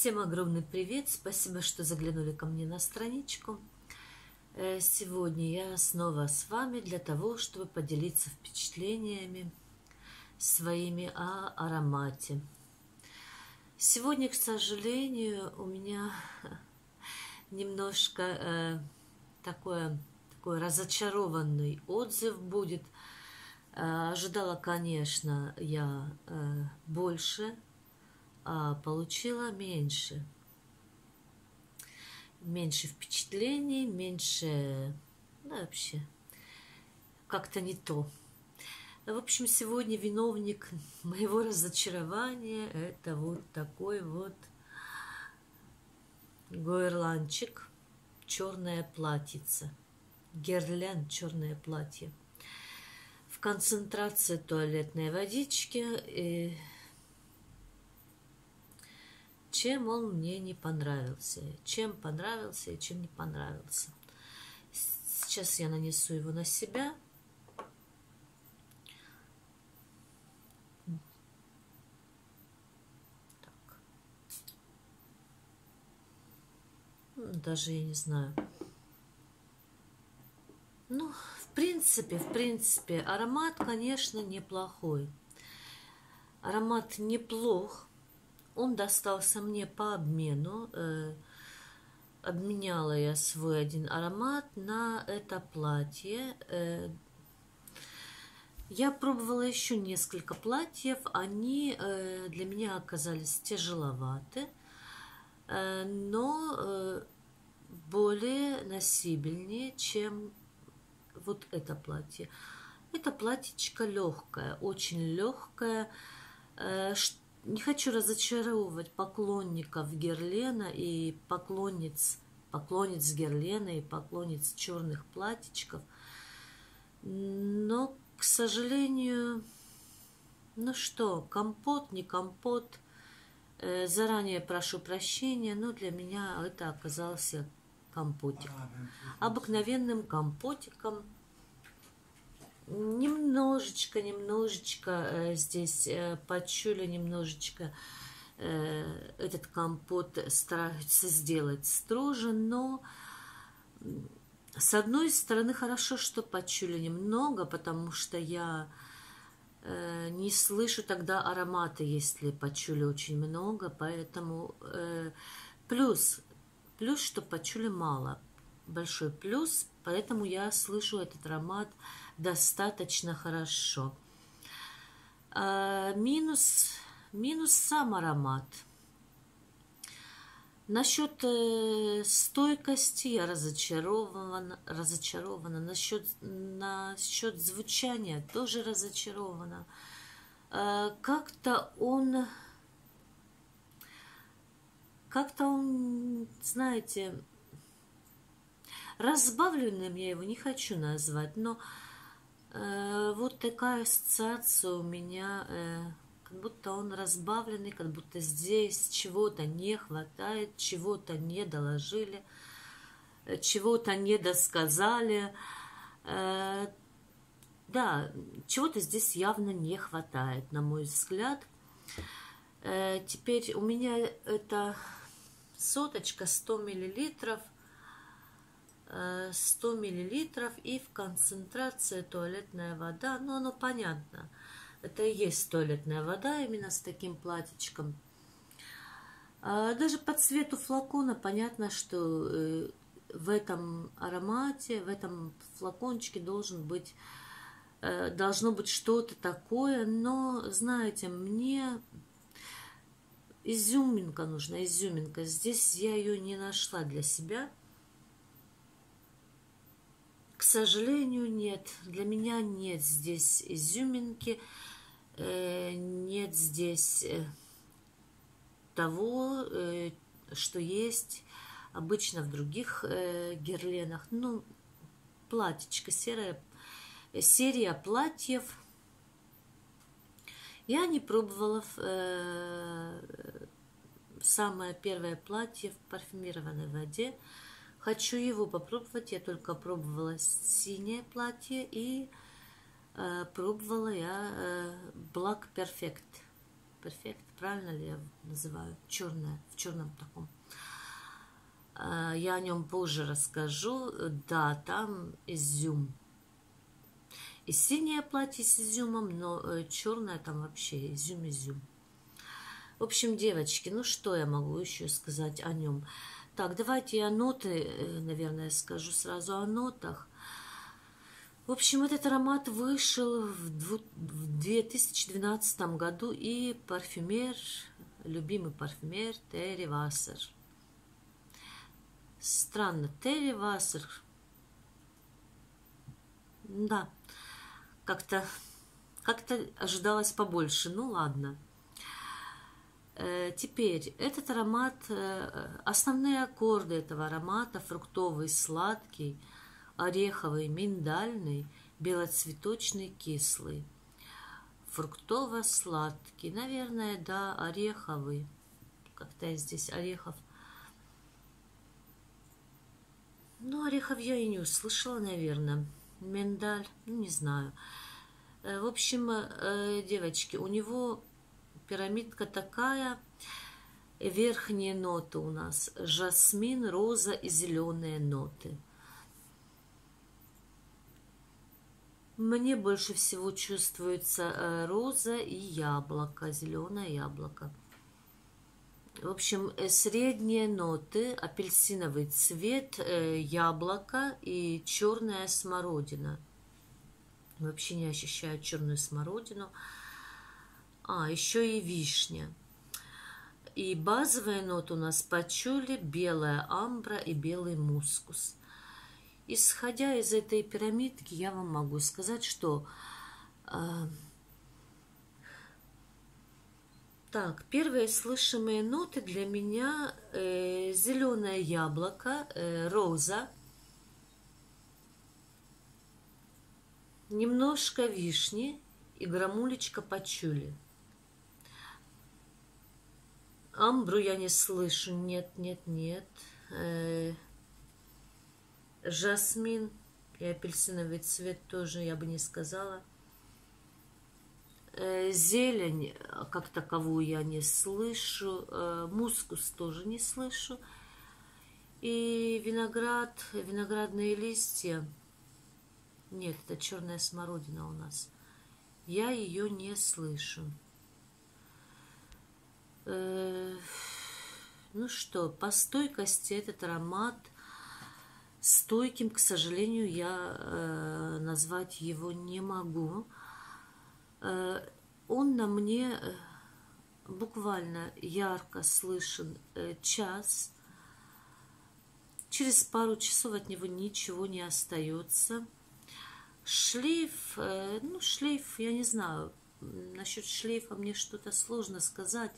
Всем огромный привет! Спасибо, что заглянули ко мне на страничку. Сегодня я снова с вами для того, чтобы поделиться впечатлениями своими о аромате. Сегодня, к сожалению, у меня немножко такой разочарованный отзыв будет. Ожидала, конечно, я больше, а получила меньше. Меньше впечатлений, меньше... Да, вообще, как-то не то. В общем, сегодня виновник моего разочарования — это вот такой вот гуэрланчик, черное платьице. Герлян, черное платье. В концентрации туалетной водички. И чем он мне не понравился. Чем понравился и чем не понравился. Сейчас я нанесу его на себя. Так. Даже я не знаю. Ну, в принципе, аромат, конечно, неплохой. Аромат неплох. Он достался мне по обмену. Обменяла я свой один аромат на это платье. Я пробовала еще несколько платьев. Они для меня оказались тяжеловаты, но более носибельнее, чем вот это платье. Это платьечко легкое, очень легкое. Не хочу разочаровывать поклонников Герлена и поклонниц Герлена и поклонниц черных платьичков. Но, к сожалению, ну что, компот, не компот. Заранее прошу прощения, но для меня это оказался компотик. Обыкновенным компотиком. Немножечко здесь почули, немножечко этот компот стараются сделать строже, но с одной стороны хорошо, что почули немного, потому что я не слышу тогда аромата, если почули очень много, поэтому плюс, что почули мало, большой плюс, поэтому я слышу этот аромат достаточно хорошо. Минус сам аромат. Насчет стойкости я разочарована. Насчет звучания тоже разочарована. Как-то он, знаете, разбавленным я его не хочу назвать, но вот такая ассоциация у меня, как будто он разбавленный, как будто здесь чего-то не хватает, чего-то не доложили, чего-то не досказали. Да, чего-то здесь явно не хватает, на мой взгляд. Теперь у меня это соточка 100 миллилитров. 100 миллилитров и в концентрации туалетная вода. Ну, оно понятно. Это и есть туалетная вода именно с таким платьичком. Даже по цвету флакона понятно, что в этом аромате, в этом флакончике должно быть что-то такое. Но, знаете, мне изюминка нужна, изюминка. Здесь я ее не нашла для себя. К сожалению, нет. Для меня нет здесь изюминки, нет здесь того, что есть обычно в других герленах. Ну, платьечко, серия платьев. Я не пробовала самое первое платье в парфюмированной воде. Хочу его попробовать. Я только пробовала синее платье и пробовала я Black Perfect. Perfect, правильно ли я называю? Черное, в черном таком. Я о нем позже расскажу. Да, там изюм. И синее платье с изюмом, но черное там вообще изюм. В общем, девочки, ну что я могу еще сказать о нем? Так, давайте я ноты, наверное, скажу сразу о нотах. В общем, этот аромат вышел в 2012 году, и парфюмер, любимый парфюмер Терри Вассер. Странно, Терри Вассер. Да, как-то ожидалось побольше. Ну ладно. Теперь этот аромат, основные аккорды этого аромата: фруктовый, сладкий, ореховый, миндальный, белоцветочный, кислый. Фруктово-сладкий, наверное, да, ореховый. Как-то я здесь орехов. Ну, орехов я и не услышала, наверное. Миндаль, ну, не знаю. В общем, девочки, у него пирамидка такая. Верхние ноты у нас жасмин, роза и зеленые ноты. Мне больше всего чувствуется роза и яблоко, зеленое яблоко. В общем, средние ноты: апельсиновый цвет, яблоко и черная смородина. Вообще не ощущаю черную смородину. Еще и вишня. И базовые ноты у нас пачули, белая амбра и белый мускус. Исходя из этой пирамидки, я вам могу сказать, что так, первые слышимые ноты для меня: зеленое яблоко, роза, немножко вишни и грамулечка пачули. Амбру я не слышу, нет. Жасмин и апельсиновый цвет тоже я бы не сказала. Зелень как таковую я не слышу. Мускус тоже не слышу. И виноград, виноградные листья. Нет, это черная смородина у нас. Я ее не слышу. Ну что, по стойкости этот аромат стойким, к сожалению, я назвать его не могу. Он на мне буквально ярко слышен час. Через пару часов от него ничего не остается. Шлейф, шлейф, я не знаю. Насчет шлейфа мне что-то сложно сказать.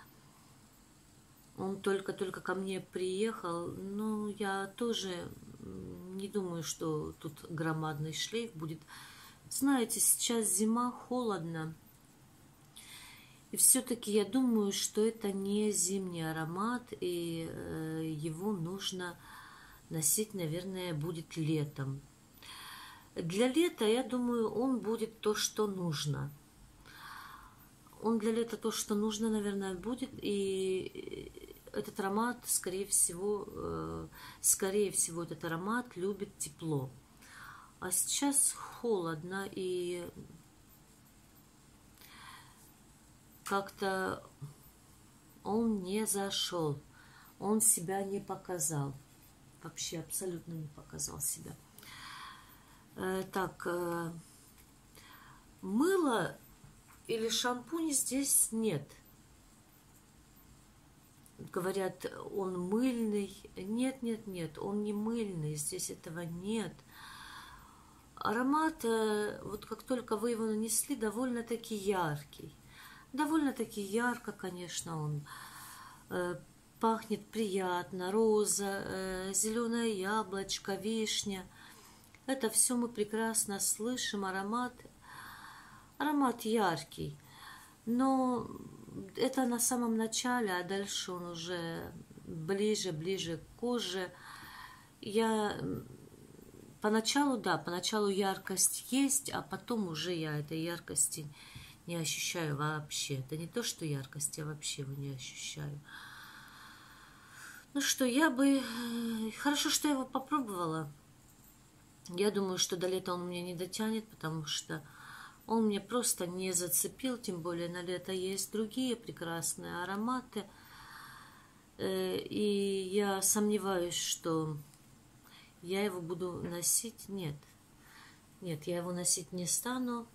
Он только-только ко мне приехал, но я тоже не думаю, что тут громадный шлейф будет. Знаете, сейчас зима, холодно. И все-таки я думаю, что это не зимний аромат, и его нужно носить, наверное, будет летом. Для лета, я думаю, он будет то, что нужно. Он для лета то, что нужно, наверное, будет. И этот аромат, скорее всего, этот аромат любит тепло. А сейчас холодно, и как-то он не зашел. Он себя не показал. Вообще абсолютно не показал себя. Так, мыло или шампунь здесь нет. Говорят, он мыльный. Нет, он не мыльный. Здесь этого нет. Аромат, вот как только вы его нанесли, довольно-таки яркий. Довольно-таки ярко, конечно, он пахнет приятно. Роза, зеленое яблочко, вишня. Это все мы прекрасно слышим. Аромат яркий. Но это на самом начале, а дальше он уже ближе к коже. Поначалу яркость есть, а потом уже я этой яркости не ощущаю вообще. Это не то, что яркость, я вообще его не ощущаю. Ну что, я бы... Хорошо, что я его попробовала. Я думаю, что до лета он у меня не дотянет, потому что он мне просто не зацепил, тем более на лето есть другие прекрасные ароматы. И я сомневаюсь, что я его буду носить. Нет, я его носить не стану.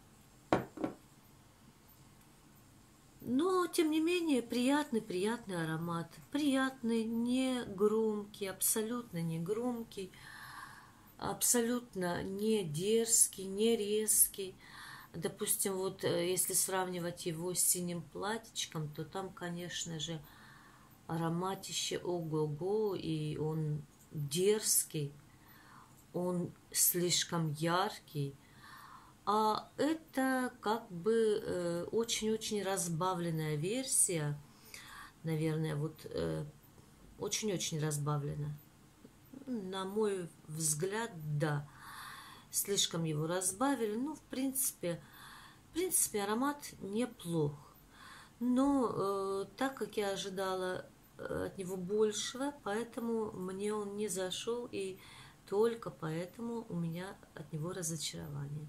Но, тем не менее, приятный аромат. Приятный, не громкий, абсолютно не громкий. Абсолютно не дерзкий, не резкий. Допустим, вот если сравнивать его с синим платьичком, то там, конечно же, ароматище ого-го, и он дерзкий, он слишком яркий. А это как бы очень-очень разбавленная версия, наверное, вот очень-очень разбавлена. На мой взгляд, да. Слишком его разбавили. Ну, в принципе, аромат неплох. Но так как я ожидала от него большего, поэтому мне он не зашел, и только поэтому у меня от него разочарование.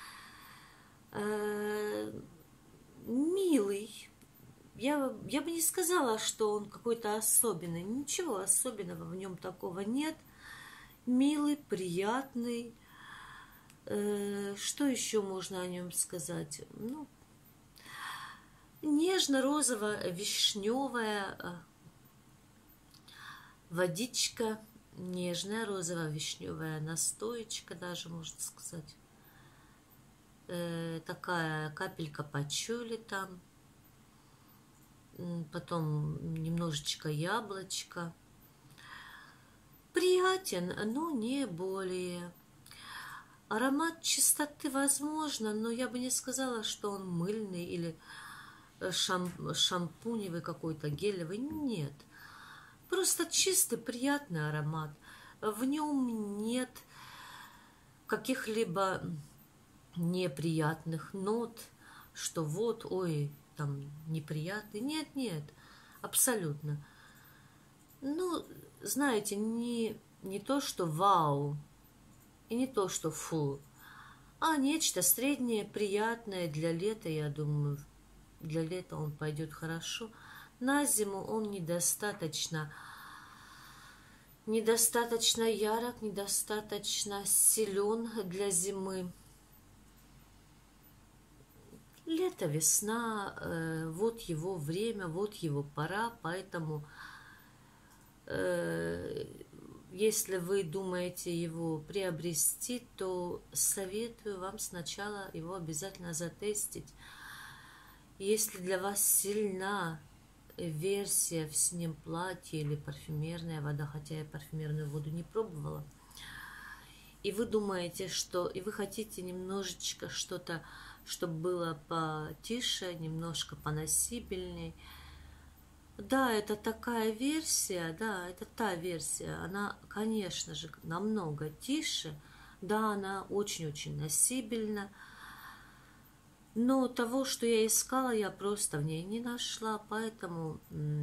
Милый. Я бы не сказала, что он какой-то особенный. Ничего особенного в нем такого нет. Милый, приятный. Что еще можно о нем сказать? Ну, нежно-розово-вишневая водичка, нежная розово-вишневая настоечка даже, можно сказать. Такая капелька пачули там. Потом немножечко яблочко. Приятен, но не более. Аромат чистоты возможно, но я бы не сказала, что он мыльный или шампуневый какой-то, гелевый. Нет. Просто чистый, приятный аромат. В нем нет каких-либо неприятных нот, что вот, ой, там неприятный. Нет, абсолютно. Ну, знаете, не то, что вау, и не то, что фу, а нечто среднее, приятное для лета, я думаю. Для лета он пойдет хорошо. На зиму он недостаточно ярок, недостаточно силен для зимы. Лето, весна, вот его время, вот его пора, поэтому если вы думаете его приобрести, то советую вам сначала его обязательно затестить. Если для вас сильна версия в синем платье или парфюмерная вода, хотя я парфюмерную воду не пробовала, и вы думаете, что и вы хотите немножечко что-то, чтобы было потише, немножко поносибельней. Да, это такая версия, да, это та версия. Она, конечно же, намного тише. Да, она очень-очень носибельна. Но того, что я искала, я просто в ней не нашла. Поэтому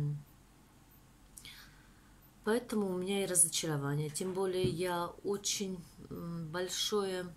у меня и разочарование. Тем более я очень большое...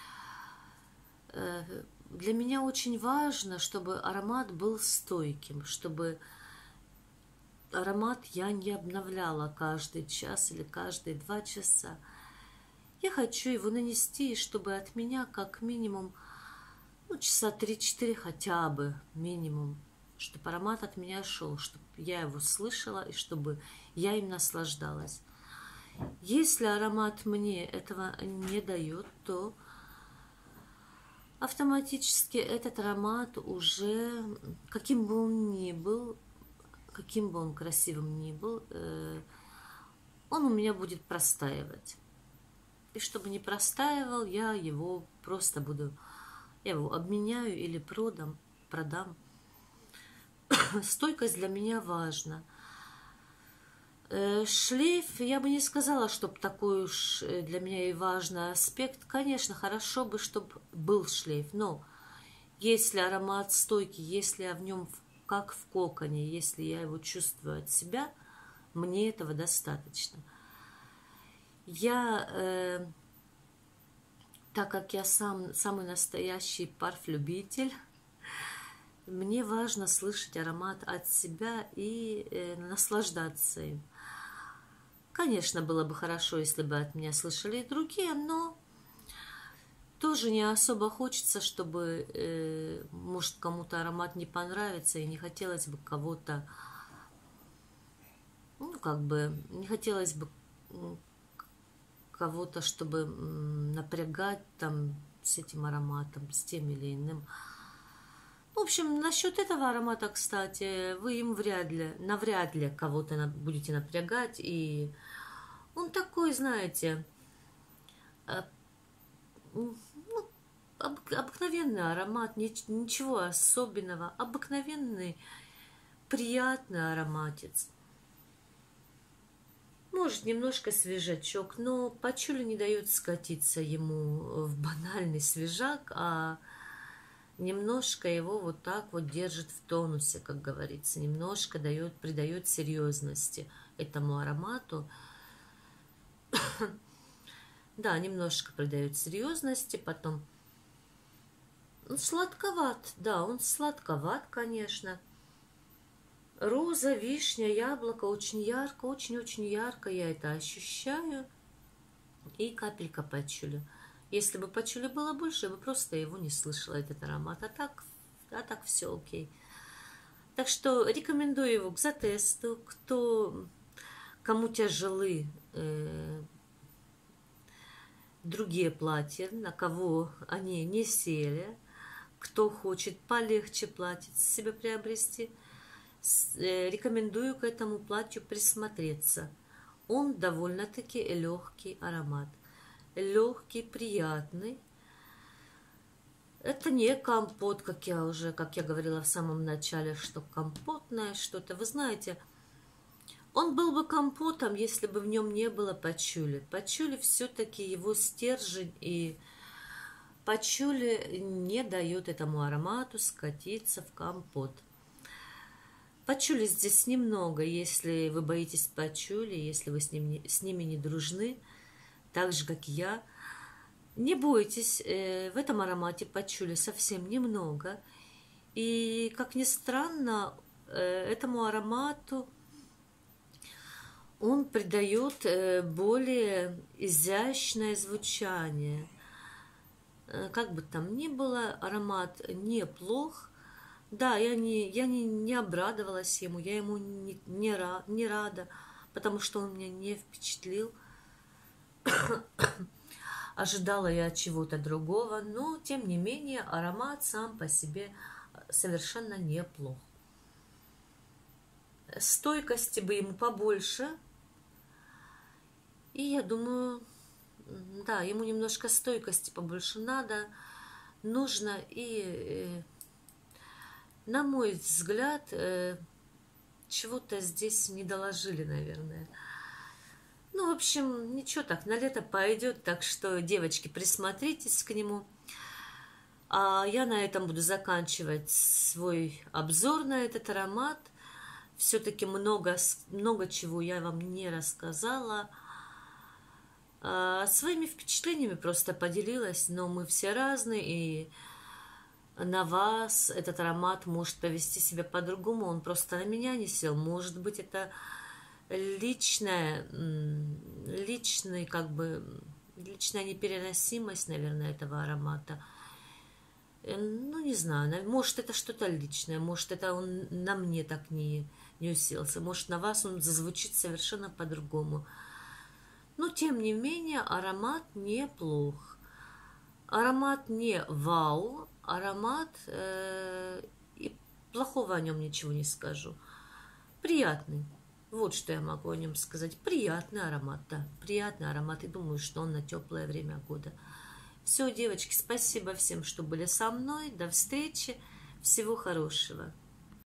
Для меня очень важно, чтобы аромат был стойким, чтобы... Аромат я не обновляла каждый час или каждые 2 часа. Я хочу его нанести, чтобы от меня как минимум часа 3-4 хотя бы минимум, чтобы аромат от меня шел, чтобы я его слышала и чтобы я им наслаждалась. Если аромат мне этого не дает, то автоматически этот аромат уже, каким бы он ни был, каким бы он красивым ни был, он у меня будет простаивать. И чтобы не простаивал, я его просто я его обменяю или продам. Стойкость для меня важна. Шлейф, я бы не сказала, чтобы такой уж для меня и важный аспект. Конечно, хорошо бы, чтобы был шлейф, но Если аромат стойкий, если я в нем как в коконе, если я его чувствую от себя, мне этого достаточно. Так как я самый настоящий парфлюбитель, мне важно слышать аромат от себя и наслаждаться им. Конечно, было бы хорошо, если бы от меня слышали и другие, но тоже не особо хочется, чтобы, может, кому-то аромат не понравится, и не хотелось бы кого-то, ну, как бы, не хотелось бы кого-то, чтобы напрягать там с этим ароматом, с тем или иным. В общем, насчет этого аромата, кстати, вы им навряд ли кого-то будете напрягать, и он такой, знаете, ну, обыкновенный аромат, ничего особенного, обыкновенный, приятный ароматец. Может, немножко свежачок, но пачули не дает скатиться ему в банальный свежак, а немножко его вот так вот держит в тонусе, как говорится, немножко придает серьезности этому аромату. Да, немножко придает серьезности, потом сладковат, да, он сладковат, конечно. Роза, вишня, яблоко, очень ярко, очень-очень ярко я это ощущаю. И капелька пачули. Если бы пачули было больше, я бы просто его не слышала, этот аромат. А так все окей. Так что рекомендую его к затесту. Кому тяжелы другие платья, на кого они не сели, кто хочет полегче платье себе приобрести, рекомендую к этому платью присмотреться. Он довольно-таки легкий аромат. Легкий, приятный. Это не компот, как я говорила в самом начале, что компотное что-то. Вы знаете, он был бы компотом, если бы в нем не было пачули. Пачули все-таки его стержень, и пачули не дает этому аромату скатиться в компот. Пачули здесь немного, если вы боитесь пачули, если вы с ними не дружны, так же, как и я. Не бойтесь, в этом аромате пачули совсем немного. И, как ни странно, этому аромату он придает более изящное звучание. Как бы там ни было, аромат неплох. Да, я не обрадовалась ему, я ему не рада, потому что он меня не впечатлил. Ожидала я чего-то другого, но, тем не менее, аромат сам по себе совершенно неплох. Стойкости бы ему побольше. И я думаю, да, ему немножко стойкости побольше нужно. И, на мой взгляд, чего-то здесь не доложили, наверное. Ну, в общем, ничего, так, на лето пойдет, так что, девочки, присмотритесь к нему. А я на этом буду заканчивать свой обзор на этот аромат. Все-таки много чего я вам не рассказала. Своими впечатлениями просто поделилась, но мы все разные, и на вас этот аромат может повести себя по-другому, он просто на меня не сел. Может быть, это личная непереносимость, наверное, этого аромата. Ну, не знаю, может, это что-то личное, может, это он на мне так не уселся, может, на вас он зазвучит совершенно по-другому. Но, тем не менее, аромат неплох. Аромат не вау, аромат, и плохого о нем ничего не скажу. Приятный. Вот что я могу о нем сказать. Приятный аромат, да. Приятный аромат. И думаю, что он на теплое время года. Все, девочки, спасибо всем, что были со мной. До встречи. Всего хорошего.